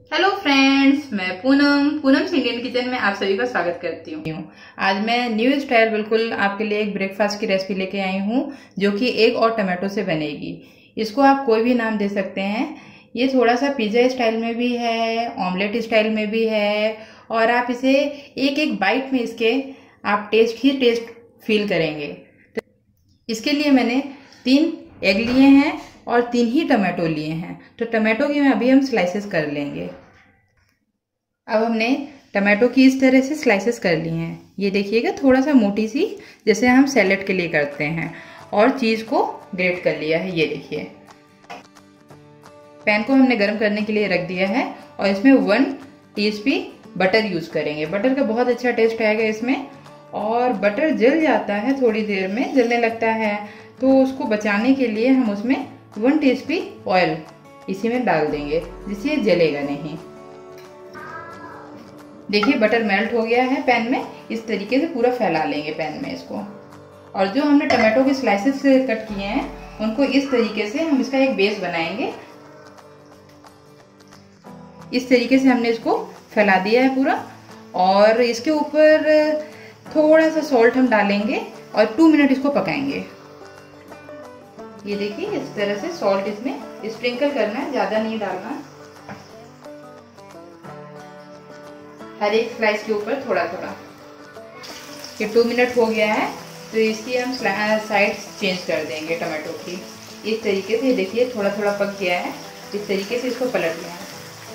Hello friends, मैं Poonam Indian kitchen में आप सभी का स्वागत करती हूँ। आज मैं न्यू स्टाइल बिल्कुल आपके लिए एक ब्रेकफास्ट की रेसिपी लेके आई हूँ जो कि एग और टमाटो से बनेगी। इसको आप कोई भी नाम दे सकते हैं। ये थोड़ा सा पिज्जा स्टाइल में भी है, ऑमलेट स्टाइल में भी है, और आप इसे एक एक बाइट में इसके आप टेस्ट फील करेंगे। तो इसके लिए मैंने 3 एग लिए हैं और 3 ही टमाटो लिए हैं। तो टमाटो की अभी हम स्लाइसेस कर लेंगे। अब हमने टमाटो की इस तरह से स्लाइसेस कर ली हैं। ये देखिएगा, थोड़ा सा मोटी सी, जैसे हम सैलेड के लिए करते हैं। और चीज़ को ग्रेट कर लिया है। ये देखिए, पैन को हमने गर्म करने के लिए रख दिया है और इसमें 1 टीस्पून बटर यूज़ करेंगे। बटर का बहुत अच्छा टेस्ट आएगा इसमें। और बटर जल जाता है, थोड़ी देर में जलने लगता है, तो उसको बचाने के लिए हम उसमें 1 टीस्पून ऑयल इसी में डाल देंगे, जिससे ये जलेगा नहीं। देखिए, बटर मेल्ट हो गया है पैन में। इस तरीके से पूरा फैला लेंगे पैन में इसको। और जो हमने टमाटो के स्लाइसेस कट किए हैं उनको इस तरीके से हम इसका एक बेस बनाएंगे। इस तरीके से हमने इसको फैला दिया है पूरा। और इसके ऊपर थोड़ा सा सॉल्ट हम डालेंगे और 2 मिनट इसको पकाएंगे। ये देखिए, इस तरह से सॉल्ट इसमें स्प्रिंकल करना है, ज्यादा नहीं डालना। हर एक स्लाइस के ऊपर थोड़ा थोड़ा। ये 2 मिनट हो गया है, तो इसकी हम साइड चेंज कर देंगे टमाटो की। इस तरीके से देखिए, थोड़ा थोड़ा पक गया है। इस तरीके से इसको पलट लिया है।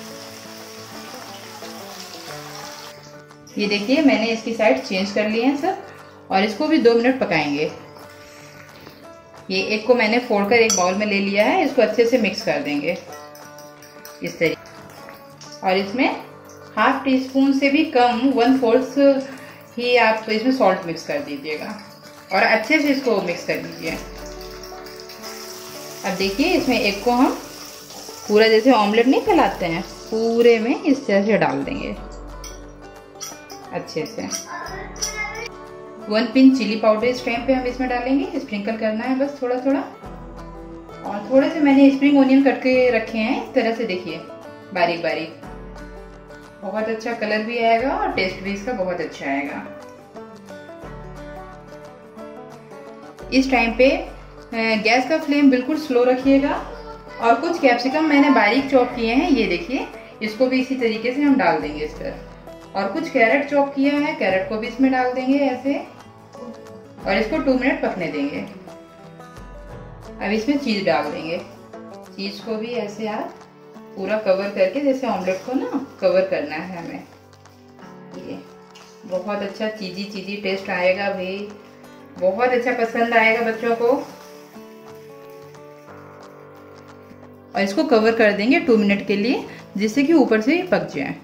ये देखिए, मैंने इसकी साइड चेंज कर ली है सब। और इसको भी 2 मिनट पकाएंगे। ये एक को मैंने फोड़कर एक बाउल में ले लिया है। इसको अच्छे से मिक्स कर देंगे इस तरीके। और इसमें 1/2 टीस्पून से भी कम, 1/4 ही आप इसमें सॉल्ट मिक्स कर दीजिएगा और अच्छे से इसको मिक्स कर लीजिए। अब देखिए, इसमें एग को हम पूरा जैसे ऑमलेट नहीं फैलाते हैं, पूरे में इस तरह से डाल देंगे अच्छे से। 1 पिंच चिली पाउडर इस टाइम पे हम इसमें डालेंगे। स्प्रिंकल करना है बस थोड़ा थोड़ा। और थोड़े से मैंने स्प्रिंग ओनियन कट के रखे हैं इस तरह से, देखिए बारीक बारीक। बहुत अच्छा कलर भी आएगा और टेस्ट भी इसका बहुत अच्छा आएगा। इस टाइम पे गैस का फ्लेम बिल्कुल स्लो रखिएगा। और कुछ कैप्सिकम मैंने बारीक चॉप किए हैं, ये देखिए, इसको भी इसी तरीके से हम डाल देंगे इस पर। और कुछ कैरेट चॉप किया है, कैरेट को भी इसमें डाल देंगे ऐसे। और इसको 2 मिनट पकने देंगे। अब इसमें चीज डाल देंगे। चीज को भी ऐसे आप पूरा कवर करके, जैसे ऑमलेट को ना कवर करना है हमें। ये बहुत अच्छा चीजी टेस्ट आएगा भाई, बहुत अच्छा पसंद आएगा बच्चों को। और इसको कवर कर देंगे 2 मिनट के लिए, जिससे कि ऊपर से पक जाए।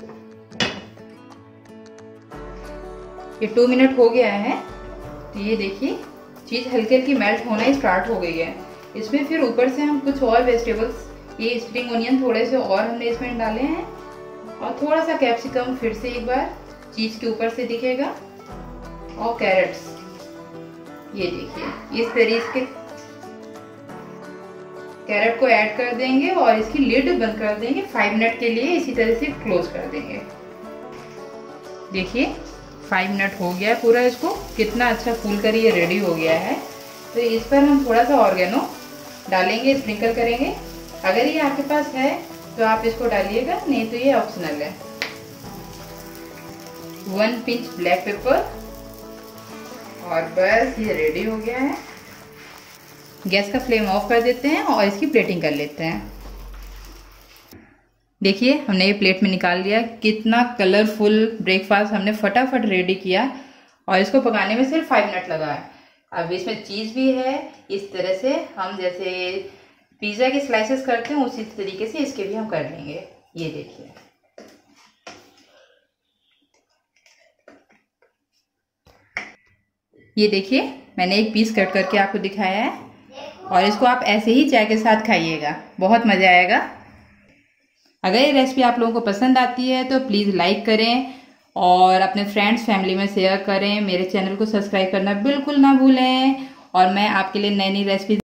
ये 2 मिनट हो गया है, तो ये देखिए, चीज हल्की हल्की मेल्ट होना स्टार्ट हो गई है। इसमें फिर ऊपर से हम कुछ और वेजिटेबल्स, ये स्प्रिंग ओनियन थोड़े से और हमने इसमें डाले हैं। और थोड़ा सा कैप्सिकम फिर से एक बार चीज के ऊपर से दिखेगा। और कैरेट्स, ये देखिए, इस तरीके कैरेट को ऐड कर देंगे और इसकी लिड बंद कर देंगे 5 मिनट के लिए। इसी तरह से क्लोज कर देंगे। देखिए, 5 मिनट हो गया पूरा। इसको कितना अच्छा फूल कर ये रेडी हो गया है। तो इस पर हम थोड़ा सा ऑर्गेनो डालेंगे, स्प्रिंकल करेंगे। अगर ये आपके पास है तो आप इसको डालिएगा, नहीं तो ये ऑप्शनल है। 1 पिंच ब्लैक पेपर। और बस ये रेडी हो गया है। गैस का फ्लेम ऑफ कर देते हैं और इसकी प्लेटिंग कर लेते हैं। देखिए, हमने ये प्लेट में निकाल लिया। कितना कलरफुल ब्रेकफास्ट हमने फटाफट रेडी किया। और इसको पकाने में सिर्फ 5 मिनट लगा है। अब इसमें चीज भी है। इस तरह से हम जैसे पिज्जा के स्लाइसेस करते हैं, उसी तरीके से इसके भी हम कर लेंगे। ये देखिए, ये देखिए, मैंने एक पीस कट करके आपको दिखाया है। और इसको आप ऐसे ही चाय के साथ खाइएगा, बहुत मजा आएगा। अगर ये रेसिपी आप लोगों को पसंद आती है तो प्लीज़ लाइक करें और अपने फ्रेंड्स फैमिली में शेयर करें। मेरे चैनल को सब्सक्राइब करना बिल्कुल ना भूलें। और मैं आपके लिए नई नई रेसिपी